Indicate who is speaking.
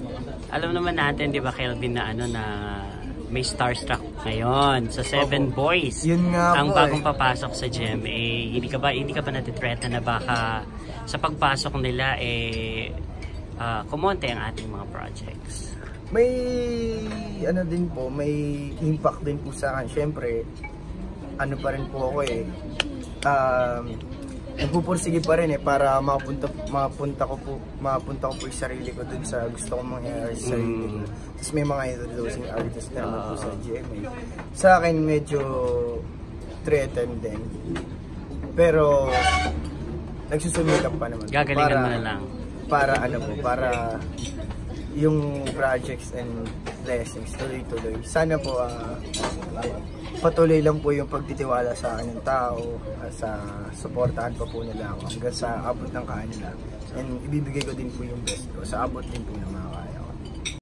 Speaker 1: Alam naman natin, di ba, Kelvin, na ano na may starstruck ngayon sa Seven Boys.
Speaker 2: Yun nga
Speaker 1: ang
Speaker 2: po,
Speaker 1: bagong papasok sa GMA. Hindi ka ba natitreat na baka sa pagpasok nila kumonte ang ating mga projects?
Speaker 2: May ano din po, may impact din po sa akin. Syempre, ano pa rin po ako nagpupursige pa rin para mapunta ko po yung sarili ko dun sa gusto kong mangyayari sa sarili ko. Tapos may mga introducing artists na naman po sa GMA. Sa akin medyo threatened din. Pero nagsusumikap pa naman.
Speaker 1: Gagalingan mo na lang.
Speaker 2: Para yung projects and blessings tuloy-tuloy. Sana po patuloy lang po yung pagtitiwala sa akin ng tao, sa suportahan pa po nila ako hanggang sa abot ng kanila. And ibibigay ko din po yung best ko sa abot din po ng mga